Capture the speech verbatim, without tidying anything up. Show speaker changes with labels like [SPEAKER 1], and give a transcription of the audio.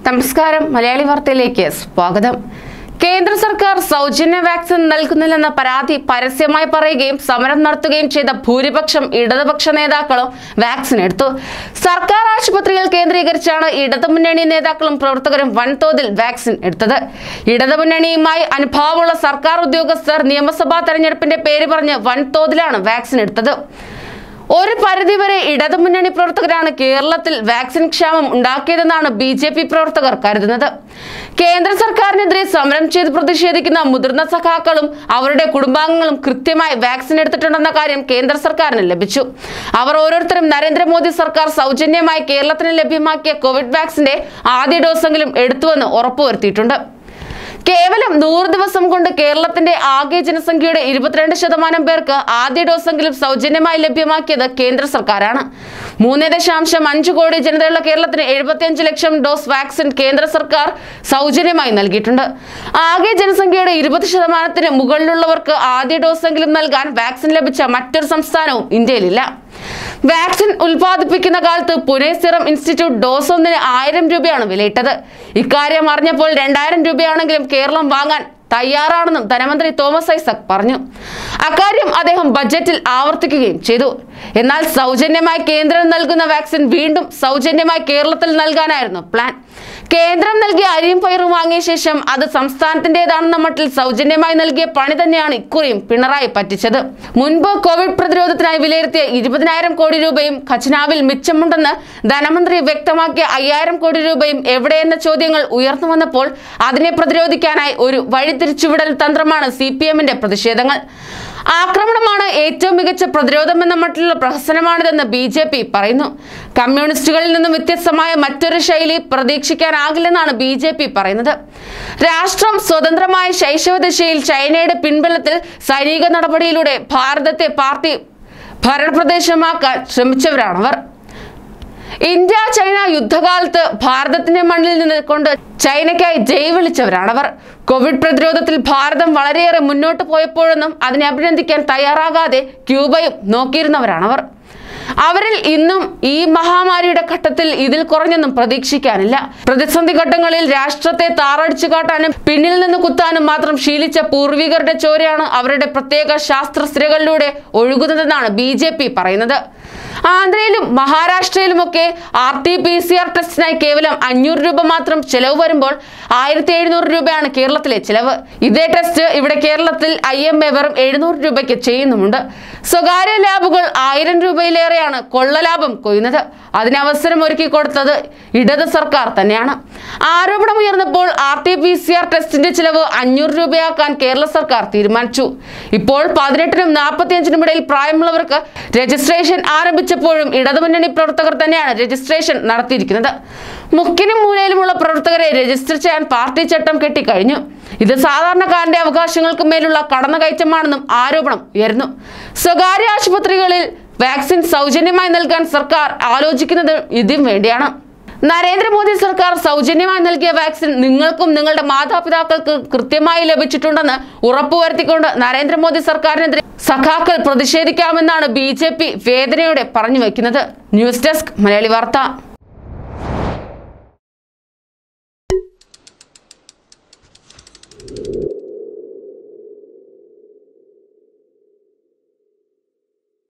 [SPEAKER 1] നമസ്കാരം മലയാളി വാർത്തയിലേക്ക് സ്വാഗതം. കേന്ദ്ര സർക്കാർ സൗജന്യ വാക്സിൻ നൽകുന്നില്ലെന്ന പരാതി പരസ്യമായി പറയുകയും സമരം നടത്തുകയും ചെയ്ത ഭൂരിപക്ഷം ഇടതുപക്ഷ നേതാക്കളും വാക്സിൻ എടുത്തു. സർക്കാർ ആശുപത്രികൾ കേന്ദ്രീകരിച്ചാണ് ഇടതുമുന്നണി നേതാക്കളും പ്രവർത്തകരും വൻതോതിൽ വാക്സിൻ എടുത്തത്. ഇടതുമുന്നണിയുമായി അനുഭാവമുള്ള സർക്കാർ ഉദ്യോഗസ്ഥർ നിയമസഭാ തെരഞ്ഞെടുപ്പിന്റെ പേര് പറഞ്ഞ് വൻതോതിലാണ് വാക്സിൻ എടുത്തത്. ഒരു പരിധിവരെ ഇടതുമുന്നണി പ്രവർത്തകരാണ് കേരളത്തിൽ വാക്സിൻ ക്ഷാമം ഉണ്ടാക്കിയതെന്നാണ് ബി ജെ പി പ്രവർത്തകർ കരുതുന്നത്. കേന്ദ്ര സർക്കാരിനെതിരെ സമരം ചെയ്ത് പ്രതിഷേധിക്കുന്ന മുതിർന്ന സഖാക്കളും അവരുടെ കുടുംബാംഗങ്ങളും കൃത്യമായി വാക്സിൻ എടുത്തിട്ടുണ്ടെന്ന കാര്യം കേന്ദ്ര സർക്കാരിന് ലഭിച്ചു. അവർ ഓരോരുത്തരും നരേന്ദ്രമോദി സർക്കാർ സൗജന്യമായി കേരളത്തിന് ലഭ്യമാക്കിയ കോവിഡ് വാക്സിന്റെ ആദ്യ ഡോസെങ്കിലും എടുത്തുവെന്ന് ഉറപ്പുവരുത്തിയിട്ടുണ്ട്. കേവലം നൂറ് ദിവസം കൊണ്ട് കേരളത്തിന്റെ ആകെ ജനസംഖ്യയുടെ ഇരുപത്തിരണ്ട് ശതമാനം പേർക്ക് ആദ്യ ഡോസെങ്കിലും സൗജന്യമായി ലഭ്യമാക്കിയത് കേന്ദ്ര സർക്കാരാണ്. മൂന്ന് ദശാംശം അഞ്ച് കോടി ജനതയുള്ള കേരളത്തിന് എഴുപത്തിയഞ്ച് ലക്ഷം ഡോസ് വാക്സിൻ കേന്ദ്ര സർക്കാർ സൗജന്യമായി നൽകിയിട്ടുണ്ട്. ആകെ ജനസംഖ്യയുടെ ഇരുപത് ശതമാനത്തിന് മുകളിലുള്ളവർക്ക് ആദ്യ ഡോസെങ്കിലും നൽകാൻ വാക്സിൻ ലഭിച്ച മറ്റൊരു സംസ്ഥാനവും ഇന്ത്യയിലില്ല. വാക്സിൻ ഉൽപ്പാദിപ്പിക്കുന്ന കാലത്ത് പുനെ സിറം ഇൻസ്റ്റിറ്റ്യൂട്ട് ഡോസ് ഒന്നിന് ആയിരം രൂപയാണ് വിലയിട്ടത്. ഇക്കാര്യം അറിഞ്ഞപ്പോൾ രണ്ടായിരം രൂപയാണെങ്കിലും കേരളം വാങ്ങാൻ തയ്യാറാണെന്നും ധനമന്ത്രി തോമസ് ഐസക് പറഞ്ഞു. അക്കാര്യം അദ്ദേഹം ബജറ്റിൽ ആവർത്തിക്കുകയും ചെയ്തു. എന്നാൽ സൗജന്യമായി കേന്ദ്രം നൽകുന്ന വാക്സിൻ വീണ്ടും സൗജന്യമായി കേരളത്തിൽ നൽകാനായിരുന്നു പ്ലാൻ. കേന്ദ്രം നൽകിയ അരിയും പയറും വാങ്ങിയ ശേഷം അത് സംസ്ഥാനത്തിൻ്റെതാണെന്ന മട്ടിൽ സൗജന്യമായി നൽകിയ പണി തന്നെയാണ് ഇക്കുറിയും പിണറായി പറ്റിച്ചത്. മുൻപ് കോവിഡ് പ്രതിരോധത്തിനായി വിലയിരുത്തിയ ഇരുപതിനായിരം കോടി രൂപയും ഖജനാവിൽ മിച്ചമുണ്ടെന്ന് ധനമന്ത്രി വ്യക്തമാക്കിയ അയ്യായിരം കോടി രൂപയും എവിടെയെന്ന ചോദ്യങ്ങൾ ഉയർന്നു വന്നപ്പോൾ അതിനെ പ്രതിരോധിക്കാനായി ഒരു വഴിതിരിച്ചുവിടൽ തന്ത്രമാണ് സി പി എമ്മിന്റെ പ്രതിഷേധങ്ങൾ. ആക്രമണമാണ് ഏറ്റവും മികച്ച പ്രതിരോധം എന്ന മട്ടിലുള്ള പ്രഹസനമാണിതെന്ന് ബി ജെ പി പറയുന്നു. കമ്മ്യൂണിസ്റ്റുകളിൽ നിന്നും വ്യത്യസ്തമായ മറ്റൊരു ശൈലി പ്രതീക്ഷിക്കാനാകില്ലെന്നാണ് ബി ജെ പി പറയുന്നത്. രാഷ്ട്രം സ്വതന്ത്രമായ ശൈശവദശയിൽ ചൈനയുടെ പിൻബലത്തിൽ സൈനിക നടപടിയിലൂടെ ഭാരതത്തെ പാർട്ടി ഭരണപ്രദേശമാക്കാൻ ശ്രമിച്ചവരാണവർ. ഇന്ത്യ ചൈന യുദ്ധകാലത്ത് ഭാരതത്തിന്റെ മണ്ണിൽ നിന്ന് കൊണ്ട് ചൈനയ്ക്കായി ജയ് വിളിച്ചവരാണവർ. കോവിഡ് പ്രതിരോധത്തിൽ ഭാരതം വളരെയേറെ മുന്നോട്ട് പോയപ്പോഴൊന്നും അതിനെ അഭിനന്ദിക്കാൻ തയ്യാറാകാതെ ക്യൂബയും നോക്കിയിരുന്നവരാണവർ. അവരിൽ ഇന്നും ഈ മഹാമാരിയുടെ ഘട്ടത്തിൽ ഇതിൽ കുറഞ്ഞൊന്നും പ്രതീക്ഷിക്കാനില്ല. പ്രതിസന്ധി ഘട്ടങ്ങളിൽ രാഷ്ട്രത്തെ താറടിച്ചു കാട്ടാനും പിന്നിൽ നിന്ന് കുത്താനും മാത്രം ശീലിച്ച പൂർവികരുടെ ചോരയാണ് അവരുടെ പ്രത്യേക ശാസ്ത്രസ്ഥിരകളിലൂടെ ഒഴുകുന്നതെന്നാണ് ബി ജെ പി പറയുന്നത്. ആന്ധ്രയിലും മഹാരാഷ്ട്രയിലുമൊക്കെ R T P C R ടെസ്റ്റിനായി കേവലം അഞ്ഞൂറ് രൂപ മാത്രം ചെലവ് വരുമ്പോൾ ആയിരത്തി എഴുന്നൂറ് രൂപയാണ് കേരളത്തിലെ ചെലവ്. ഇതേ ടെസ്റ്റ് ഇവിടെ കേരളത്തിൽ ഐ എം എ വെറും എഴുന്നൂറ് രൂപയ്ക്ക് ചെയ്യുന്നുമുണ്ട്. സ്വകാര്യ ലാബുകൾ ആയിരം രൂപയിലേറെയാണ് കൊള്ളലാഭം കൊയ്യുന്നത്. അതിന് അവസരം ഒരുക്കി കൊടുത്തത് ഇടത് സർക്കാർ തന്നെയാണ്. ആരോപണം ഉയർന്നപ്പോൾ R T P C R ടെസ്റ്റിന്റെ ചിലവ് അഞ്ഞൂറ് രൂപയാക്കാൻ കേരള സർക്കാർ തീരുമാനിച്ചു. ഇപ്പോൾ പതിനെട്ടിനും നാൽപ്പത്തിയഞ്ചിനും ഇടയിൽ പ്രായമുള്ളവർക്ക് രജിസ്ട്രേഷൻ ആരംഭിച്ചപ്പോഴും ഇടതുമുന്നണി പ്രവർത്തകർ തന്നെയാണ് രജിസ്ട്രേഷൻ നടത്തിയിരിക്കുന്നത്. മുക്കിനും മൂലയിലുമുള്ള പ്രവർത്തകരെ രജിസ്റ്റർ ചെയ്യാൻ പാർട്ടി ചട്ടം കെട്ടിക്കഴിഞ്ഞു. ഇത് സാധാരണക്കാരന്റെ അവകാശങ്ങൾക്ക് മേലുള്ള കടന്നുകയറ്റമാണെന്നും ആരോപണം ഉയർന്നു. സ്വകാര്യ ആശുപത്രികളിൽ വാക്സിൻ സൗജന്യമായി നൽകാൻ സർക്കാർ ആലോചിക്കുന്നത് ഇതിനും വേണ്ടിയാണ്. നരേന്ദ്രമോദി സർക്കാർ സൗജന്യമായി നൽകിയ വാക്സിൻ നിങ്ങൾക്കും നിങ്ങളുടെ മാതാപിതാക്കൾക്ക് കൃത്യമായി ലഭിച്ചിട്ടുണ്ടെന്ന് ഉറപ്പുവരുത്തിക്കൊണ്ട് നരേന്ദ്രമോദി സർക്കാരിനെതിരെ സഖാക്കൾ പ്രതിഷേധിക്കാമെന്നാണ് ബി ജെ പി വേദനയോടെ പറഞ്ഞു വയ്ക്കുന്നത്. ന്യൂസ് ഡെസ്ക് മലയാളി വാർത്ത.